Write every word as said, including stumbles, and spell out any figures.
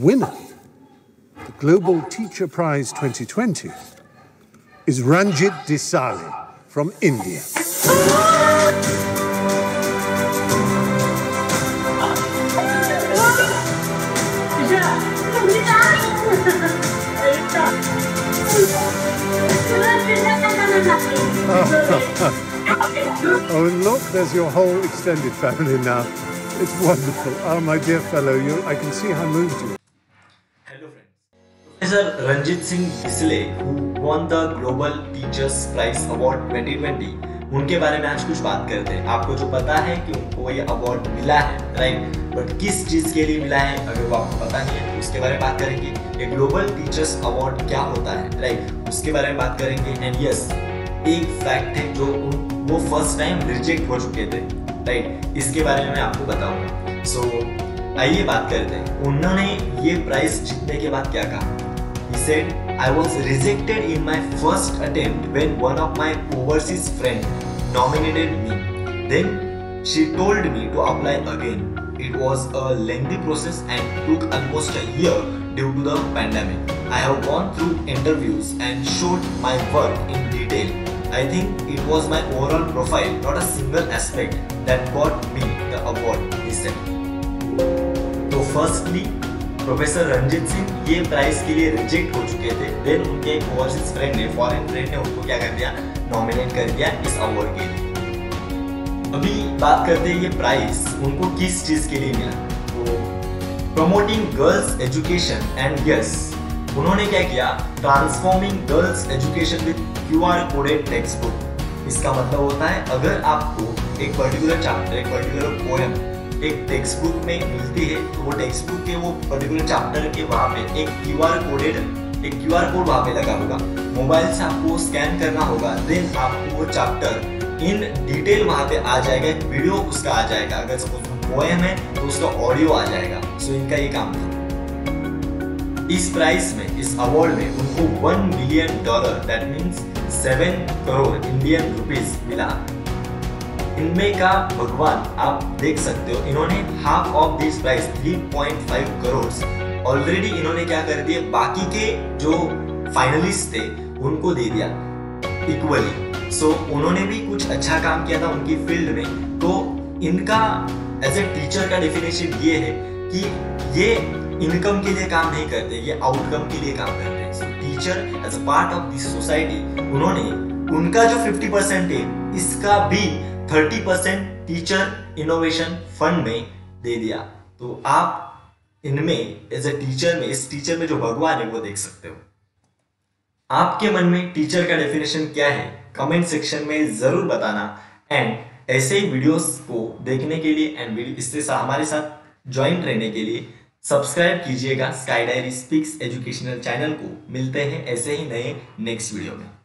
winner, the Global Teacher Prize twenty twenty, is Ranjit Desale from India. Oh, and look, there's your whole extended family now. It's wonderful. Oh, my dear fellow, you, I can see how moved you. Hello, friends. Professor Ranjit Singh Desale, who won the Global Teachers Prize Award twenty twenty, उनके बारे में आज कुछ बात करते हैं। आपको जो पता है कि उनको ये अवार्ड मिला है, राइट, बट किस चीज के लिए मिला है, अगर वो आपको पता नहीं है तो उसके बारे में बात करेंगे। ये ग्लोबल टीचर्स अवार्ड क्या होता है, राइट, उसके बारे में बात करेंगे। एंड यस, एक फैक्ट है जो वो फर्स्ट टाइम रिजेक्ट हो चुके थे, राइट, इसके बारे में मैं आपको बताऊंगा। सो so, आइए बात करते हैं। उन्होंने ये प्राइज जीतने के बाद क्या कहा? He said, I was rejected in my first attempt when one of my overseas friends nominated me. Then she told me to apply again. It was a lengthy process and took almost a year due to the pandemic. I have gone through interviews and showed my work in detail. I think it was my overall profile, not a single aspect, that got me the award, he said. So firstly, professor Ranjit Singh ये prize के लिए reject हो चुके थे। Then उनके एक overseas friend ने, foreign friend ने उनको क्या कर दिया, नॉमिनेट कर दिया इस अवार्ड के लिए। अभी बात करते हैं ये प्राइज उनको किस चीज के लिए मिला। तो promoting girls education and yes, उन्होंने क्या किया, transforming girls education with QR coded text book. इसका मतलब होता है अगर आपको एक पर्टिकुलर चैप्टर, एक पर्टिकुलर पोएम एक टेक्स्ट बुक में मिलती है तो वो टेक्स्ट बुक के वो पर्टिकुलर चैप्टर के वहाँ पे एक क्यूआर कोडेड एक क्यूआर कोड वहाँ पे लगा होगा। मोबाइल से आपको स्कैन करना होगा, देन आपको वो चैप्टर इन डिटेल वहाँ पे आ जाएगा, एक वीडियो उसका आ जाएगा। अगर सपोज पोएम है तो उसका ऑडियो आ जाएगा। सो इनका ये काम था। इस प्राइस में, इस अवार्ड में उनको one million dollar, that means seven crore Indian rupees मिला। इनमें का भगवान आप देख सकते हो, इन्होंने half of this prize three point five crore already इन्होंने क्या कर दिए, बाकी के जो फाइनलिस्ट थे उनको दे दिया इक्वली। सो so, उन्होंने भी कुछ अच्छा काम किया था उनकी फील्ड में। तो इनका एज ए टीचर का डेफिनेशन ये है कि ये इनकम के लिए काम नहीं करते, ये आउटकम के लिए काम करते हैं। So teacher as a part of this society, उन्होंने उनका जो फिफ्टी परसेंट है इसका भी thirty percent teacher innovation fund में दे दिया। तो आप इनमें एज ए टीचर में, इस टीचर में जो भगवान है वो देख सकते हो। आपके मन में टीचर का डेफिनेशन क्या है, कमेंट सेक्शन में जरूर बताना। एंड ऐसे ही वीडियोस को देखने के लिए एंड इससे हमारे साथ ज्वाइन रहने के लिए सब्सक्राइब कीजिएगा sky diary speaks educational channel को। मिलते हैं ऐसे ही नए नेक्स्ट वीडियो में।